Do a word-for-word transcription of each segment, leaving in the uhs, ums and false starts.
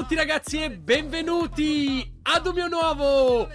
tutti ragazzi e benvenuti ad un mio nuovo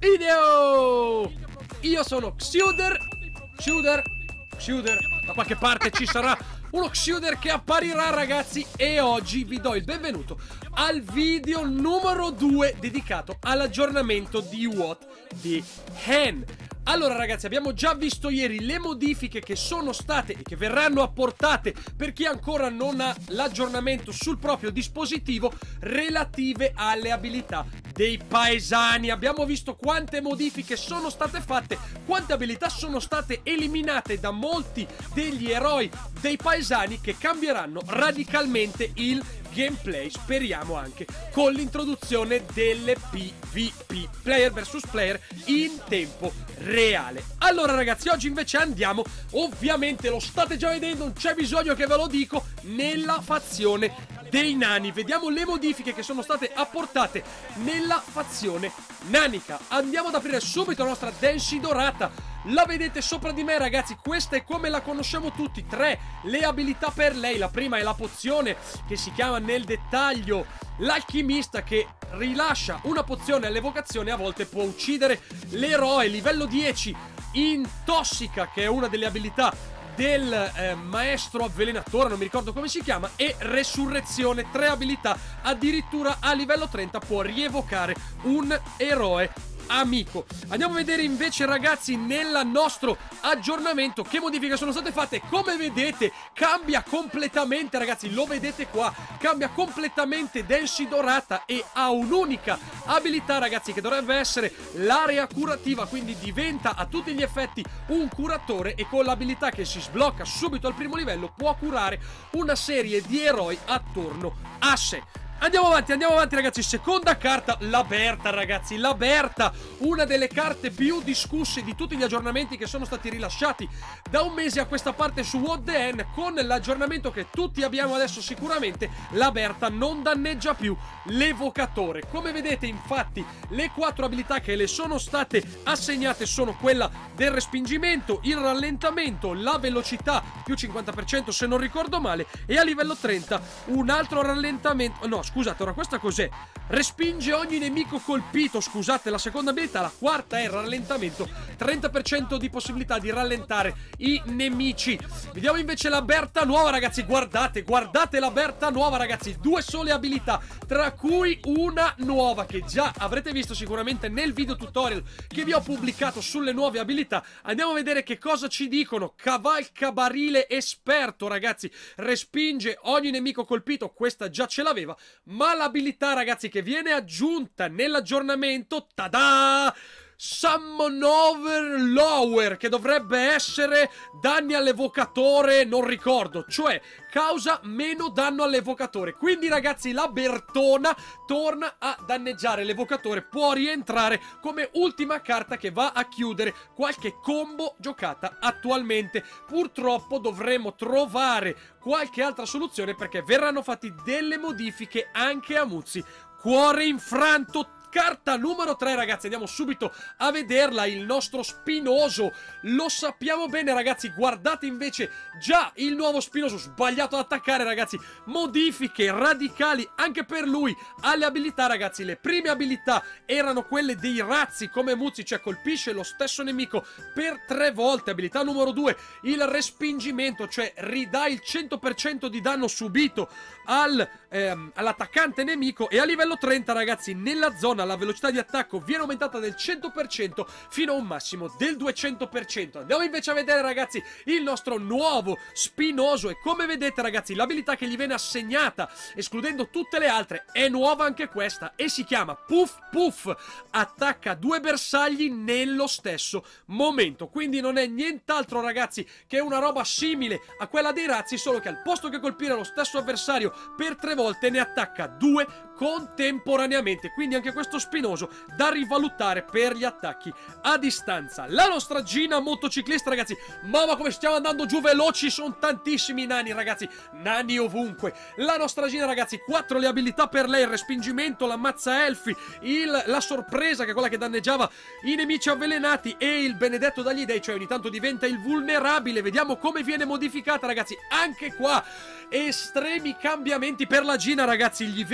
video! Io sono Xiuder, Xiuder, Xiuder, da qualche parte ci sarà uno Xiuder che apparirà ragazzi, e oggi vi do il benvenuto al video numero due dedicato all'aggiornamento di What the Hen. Allora ragazzi, abbiamo già visto ieri le modifiche che sono state e che verranno apportate per chi ancora non ha l'aggiornamento sul proprio dispositivo relative alle abilità dei paesani. Abbiamo visto quante modifiche sono state fatte, quante abilità sono state eliminate da molti degli eroi dei paesani che cambieranno radicalmente il gameplay, speriamo anche con l'introduzione delle P V P, player versus player, in tempo reale. Allora ragazzi, oggi invece andiamo, ovviamente lo state già vedendo, non c'è bisogno che ve lo dico, nella fazione dei nani. Vediamo le modifiche che sono state apportate nella fazione nanica. Andiamo ad aprire subito la nostra Densi dorata. La vedete sopra di me ragazzi, questa è come la conosciamo tutti, tre le abilità per lei. La prima è la pozione che si chiama nel dettaglio l'alchimista, che rilascia una pozione all'evocazione, a volte può uccidere l'eroe. Livello dieci, intossica, che è una delle abilità del eh, maestro avvelenatore, non mi ricordo come si chiama, e resurrezione, tre abilità. Addirittura a livello trenta può rievocare un eroe amico. Andiamo a vedere invece ragazzi nel nostro aggiornamento che modifiche sono state fatte. Come vedete cambia completamente ragazzi, lo vedete qua, cambia completamente Densi dorata e ha un'unica abilità ragazzi che dovrebbe essere l'area curativa, quindi diventa a tutti gli effetti un curatore e con l'abilità che si sblocca subito al primo livello può curare una serie di eroi attorno a sé. Andiamo avanti, andiamo avanti ragazzi, seconda carta, la Berta ragazzi, la Berta, una delle carte più discusse di tutti gli aggiornamenti che sono stati rilasciati da un mese a questa parte su What the Hen. Con l'aggiornamento che tutti abbiamo adesso sicuramente, la Berta non danneggia più l'evocatore. Come vedete infatti le quattro abilità che le sono state assegnate sono quella del respingimento, il rallentamento, la velocità più cinquanta per cento se non ricordo male, e a livello trenta un altro rallentamento, no scusate, ora questa cos'è? Respinge ogni nemico colpito, scusate, la seconda abilità. La quarta è rallentamento, trenta per cento di possibilità di rallentare i nemici. Vediamo invece la Berta nuova ragazzi, guardate, guardate la Berta nuova ragazzi, due sole abilità, tra cui una nuova che già avrete visto sicuramente nel video tutorial che vi ho pubblicato sulle nuove abilità. Andiamo a vedere che cosa ci dicono. Cavalca barile esperto ragazzi, respinge ogni nemico colpito, questa già ce l'aveva, ma l'abilità ragazzi che viene aggiunta nell'aggiornamento, tada! Summon Overlower, che dovrebbe essere danni all'evocatore, non ricordo, cioè causa meno danno all'evocatore. Quindi ragazzi la Bertona torna a danneggiare l'evocatore, può rientrare come ultima carta che va a chiudere qualche combo giocata attualmente. Purtroppo dovremo trovare qualche altra soluzione perché verranno fatti delle modifiche anche a Muzzi. Cuore infranto, carta numero tre ragazzi, andiamo subito a vederla. Il nostro Spinoso, lo sappiamo bene ragazzi, guardate invece già il nuovo Spinoso, sbagliato ad attaccare ragazzi, modifiche radicali anche per lui alle abilità ragazzi. Le prime abilità erano quelle dei razzi come Muzzi, cioè colpisce lo stesso nemico per tre volte. Abilità numero due, il respingimento, cioè ridà il cento per cento di danno subito al, ehm, all'attaccante nemico. E a livello trenta ragazzi nella zona la velocità di attacco viene aumentata del cento per cento fino a un massimo del duecento per cento. Andiamo invece a vedere ragazzi il nostro nuovo Spinoso, e come vedete ragazzi l'abilità che gli viene assegnata, escludendo tutte le altre, è nuova anche questa e si chiama Puff Puff. Attacca due bersagli nello stesso momento, quindi non è nient'altro ragazzi che una roba simile a quella dei razzi, solo che al posto che colpire lo stesso avversario per tre volte ne attacca due contemporaneamente. Quindi anche questo Spinoso da rivalutare per gli attacchi a distanza. La nostra Gina motociclista ragazzi, mamma come stiamo andando giù veloci, sono tantissimi nani ragazzi, nani ovunque. La nostra Gina ragazzi, quattro le abilità per lei: il respingimento, l'ammazza elfi, il, la sorpresa che è quella che danneggiava i nemici avvelenati, e il benedetto dagli dei, cioè ogni tanto diventa il vulnerabile. Vediamo come viene modificata ragazzi, anche qua estremi cambiamenti per la Gina ragazzi, gli vengono tolte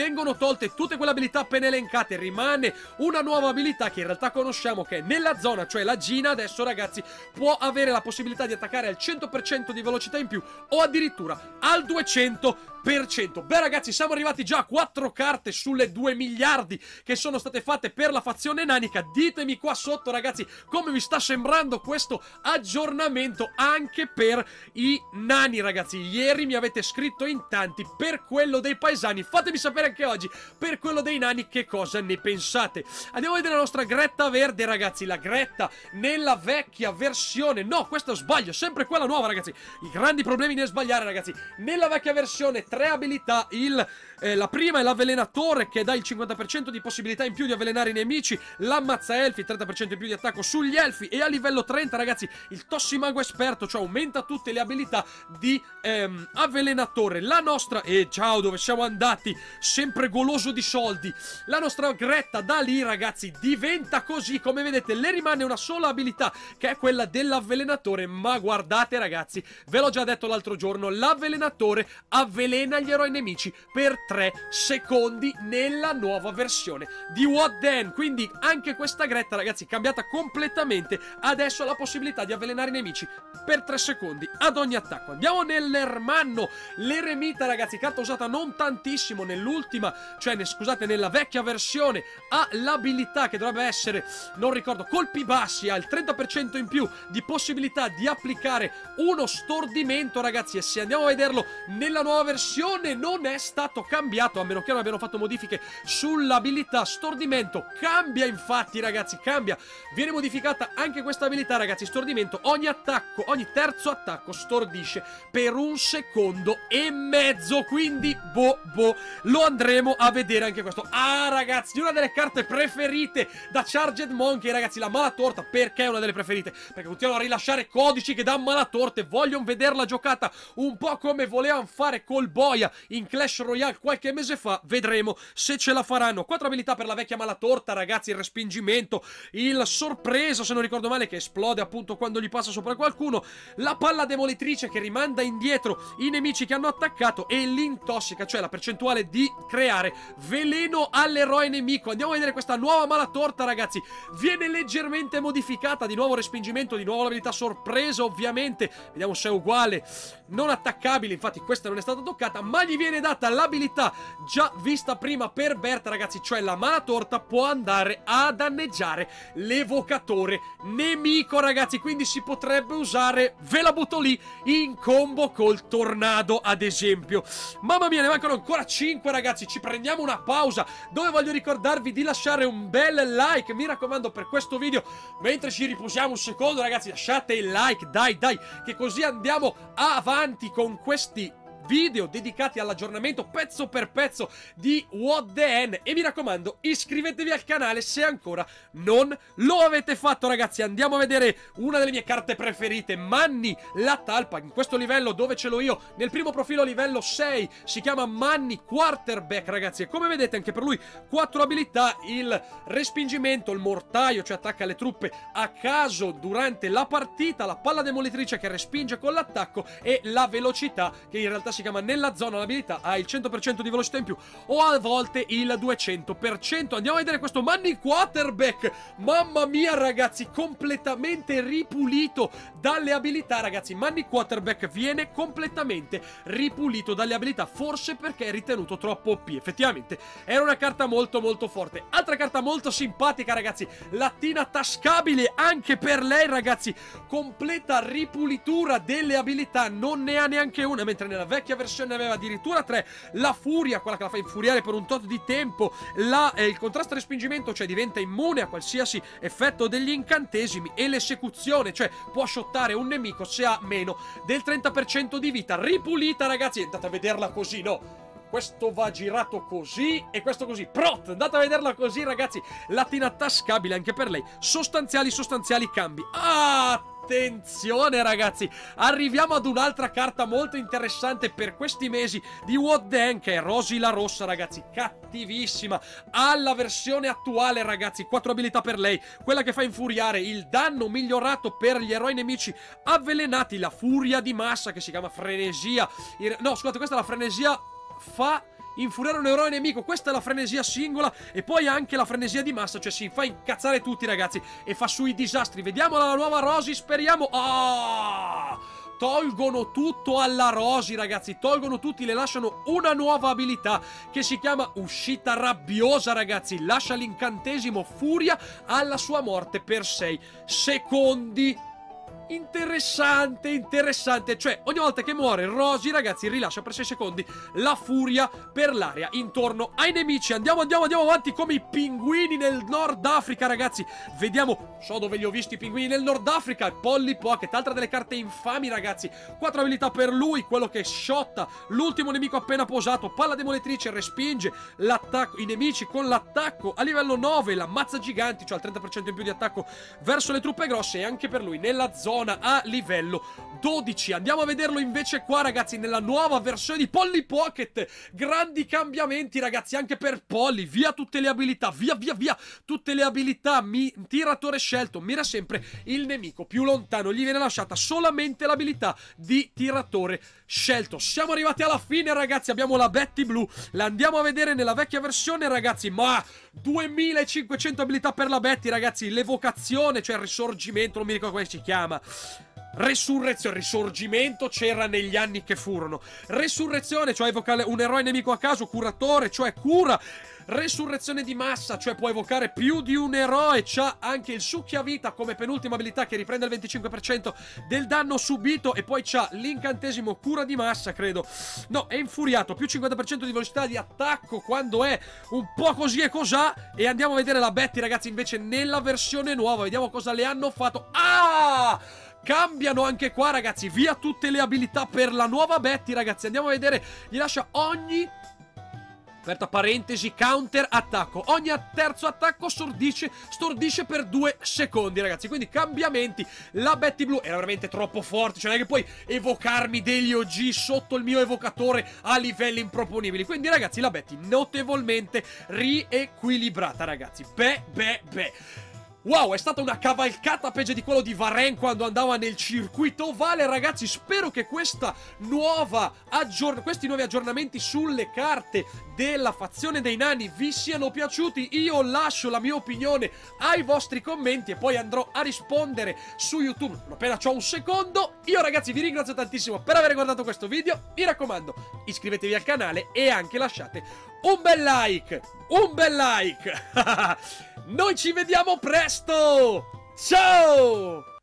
tolte tutte quelle abilità appena elencate, rimane una nuova abilità che in realtà conosciamo, che è nella zona, cioè la Gina. Adesso ragazzi può avere la possibilità di attaccare al cento per cento di velocità in più o addirittura al duecento per cento. Beh ragazzi, siamo arrivati già a quattro carte sulle due miliardi che sono state fatte per la fazione nanica. Ditemi qua sotto ragazzi come vi sta sembrando questo aggiornamento anche per i nani ragazzi. Ieri mi avete scritto in tanti per quello dei paesani, fatemi sapere anche oggi per quello dei nani che cosa ne pensate. Andiamo a vedere la nostra Gretta verde ragazzi, la Gretta nella vecchia versione, no questo sbaglio, sempre quella nuova ragazzi, i grandi problemi nel sbagliare ragazzi. Nella vecchia versione tre abilità, il, eh, la prima è l'avvelenatore che dà il cinquanta per cento di possibilità in più di avvelenare i nemici, l'ammazza elfi, trenta per cento in più di attacco sugli elfi, e a livello trenta ragazzi il tossimago esperto, cioè aumenta tutte le abilità di ehm, avvelenatore. La nostra, e eh, ciao dove siamo andati, sempre goloso di soldi, la nostra Gretta da lì ragazzi diventa così, come vedete le rimane una sola abilità che è quella dell'avvelenatore, ma guardate ragazzi, ve l'ho già detto l'altro giorno, l'avvelenatore avvelena gli eroi nemici per tre secondi nella nuova versione di What Then. Quindi anche questa Gretta ragazzi cambiata completamente, adesso ha la possibilità di avvelenare i nemici per tre secondi ad ogni attacco. Andiamo nell'Ermanno, l'eremita ragazzi, carta usata non tantissimo nell'ultima, cioè ne, scusate nella vecchia versione, ha l'abilità che dovrebbe essere, non ricordo, colpi bassi, ha il trenta per cento in più di possibilità di applicare uno stordimento ragazzi, e se andiamo a vederlo nella nuova versione non è stato cambiato, a meno che non abbiano fatto modifiche sull'abilità stordimento. Cambia infatti ragazzi, cambia, viene modificata anche questa abilità ragazzi, stordimento, ogni attacco, ogni terzo attacco stordisce per un secondo e mezzo, quindi boh boh, lo andremo a vedere anche questo. Ah ragazzi, una delle carte preferite da Charged Monkey ragazzi, la malatorta. Perché è una delle preferite? Perché continuano a rilasciare codici che danno malatorte, vogliono vederla giocata un po' come volevano fare col boia in Clash Royale qualche mese fa, vedremo se ce la faranno. Quattro abilità per la vecchia malatorta ragazzi, il respingimento, il sorpreso se non ricordo male che esplode appunto quando gli passa sopra qualcuno, la palla demolitrice che rimanda indietro i nemici che hanno attaccato, e l'intossica, cioè la percentuale di creare veleno all'eroe nemico. Andiamo a vedere questa nuova malatorta ragazzi, viene leggermente modificata, di nuovo respingimento, di nuovo l'abilità sorpresa ovviamente, vediamo se è uguale, non attaccabile, infatti questa non è stata toccata, ma gli viene data l'abilità già vista prima per Berta ragazzi, cioè la malatorta può andare a danneggiare l'evocatore nemico ragazzi, quindi si potrebbe usare, ve la butto lì, in combo col tornado ad esempio. Mamma mia, ne mancano ancora cinque ragazzi, ci prendiamo una pausa dove voglio ricordarvi di lasciare un bel like, mi raccomando, per questo video. Mentre ci riposiamo un secondo ragazzi, lasciate il like, dai dai, che così andiamo avanti con questi video dedicati all'aggiornamento pezzo per pezzo di What The N. E mi raccomando, iscrivetevi al canale se ancora non lo avete fatto ragazzi. Andiamo a vedere una delle mie carte preferite, Manny la talpa, in questo livello dove ce l'ho io, nel primo profilo livello sei, si chiama Manny Quarterback ragazzi, e come vedete anche per lui quattro abilità, il respingimento, il mortaio, cioè attacca le truppe a caso durante la partita, la palla demolitrice che respinge con l'attacco, e la velocità che in realtà si chiama nella zona, l'abilità ha il cento per cento di velocità in più o a volte il duecento per cento. Andiamo a vedere questo Manny Quarterback, mamma mia ragazzi, completamente ripulito dalle abilità ragazzi. Manny Quarterback viene completamente ripulito dalle abilità, forse perché è ritenuto troppo O P. Effettivamente era una carta molto molto forte. Altra carta molto simpatica ragazzi, la Tina tascabile, anche per lei ragazzi, completa ripulitura delle abilità, non ne ha neanche una, mentre nella vecchia versione aveva addirittura tre. La furia, quella che la fa infuriare per un tot di tempo, la, eh, il contrasto e respingimento, cioè diventa immune a qualsiasi effetto degli incantesimi, e l'esecuzione, cioè può shottare un nemico se ha meno del trenta per cento di vita. Ripulita ragazzi, andate a vederla così, no? Questo va girato così e questo così. Prot, andate a vederla così ragazzi. Latina tascabile anche per lei. Sostanziali, sostanziali cambi. Attenzione ragazzi, arriviamo ad un'altra carta molto interessante per questi mesi di What The N, che è Rosy la rossa ragazzi, cattivissima. Alla versione attuale ragazzi, quattro abilità per lei, quella che fa infuriare, il danno migliorato per gli eroi nemici avvelenati, la furia di massa che si chiama frenesia. No scusate, questa è la frenesia, fa infuriare un eroe nemico. Questa è la frenesia singola e poi anche la frenesia di massa, cioè si fa incazzare tutti, ragazzi, e fa sui disastri. Vediamo la nuova Rosy, speriamo. Ah! Tolgono tutto alla Rosy, ragazzi, tolgono tutti, le lasciano una nuova abilità che si chiama uscita rabbiosa, ragazzi. Lascia l'incantesimo furia alla sua morte per sei secondi. Interessante, interessante. Cioè, ogni volta che muore Rosy, ragazzi, rilascia per sei secondi la furia per l'area intorno ai nemici. Andiamo, andiamo, andiamo avanti come i pinguini nel Nord Africa, ragazzi. Vediamo, so dove li ho visti i pinguini nel Nord Africa. Polly Pocket, altra delle carte infami, ragazzi. Quattro abilità per lui, quello che shotta l'ultimo nemico appena posato. Palla demolitrice, respinge l'attacco, i nemici con l'attacco a livello nove. La mazza giganti, cioè il trenta per cento in più di attacco verso le truppe grosse. E anche per lui nella zona a livello dodici. Andiamo a vederlo invece qua, ragazzi, nella nuova versione di Polly Pocket. Grandi cambiamenti, ragazzi, anche per Polly. Via tutte le abilità, via via via tutte le abilità. Mi... tiratore scelto, mira sempre il nemico più lontano. Gli viene lasciata solamente l'abilità di tiratore scelto. Siamo arrivati alla fine, ragazzi. Abbiamo la Betty Blue. La andiamo a vedere nella vecchia versione, ragazzi. Ma duemilacinquecento abilità per la Betty, ragazzi. L'evocazione, cioè il risorgimento, non mi ricordo come si chiama. Resurrezione, risorgimento c'era negli anni che furono. Resurrezione, cioè evocare un eroe nemico a caso. Curatore, cioè cura. Resurrezione di massa, cioè può evocare più di un eroe. C'ha anche il succhiavita come penultima abilità che riprende il venticinque per cento del danno subito. E poi c'ha l'incantesimo cura di massa, credo. No, è infuriato, più cinquanta per cento di velocità di attacco quando è un po' così e cos'ha. E andiamo a vedere la Betty, ragazzi, invece nella versione nuova. Vediamo cosa le hanno fatto. Ah! Cambiano anche qua, ragazzi. Via tutte le abilità per la nuova Betty, ragazzi. Andiamo a vedere. Gli lascia ogni... aperta parentesi, counter attacco. Ogni terzo attacco stordisce, stordisce per due secondi, ragazzi. Quindi cambiamenti. La Betty Blue era veramente troppo forte. Cioè non è che puoi evocarmi degli O G sotto il mio evocatore a livelli improponibili. Quindi, ragazzi, la Betty notevolmente riequilibrata, ragazzi. Beh, beh, beh. Wow, è stata una cavalcata peggio di quello di Varenne quando andava nel circuito ovale, ragazzi. Spero che questa nuova aggiorn- questi nuovi aggiornamenti sulle carte della fazione dei nani vi siano piaciuti. Io lascio la mia opinione ai vostri commenti e poi andrò a rispondere su YouTube non appena c'ho un secondo. Io, ragazzi, vi ringrazio tantissimo per aver guardato questo video. Mi raccomando, iscrivetevi al canale e anche lasciate un bel like. Un bel like. Noi ci vediamo presto. Ciao.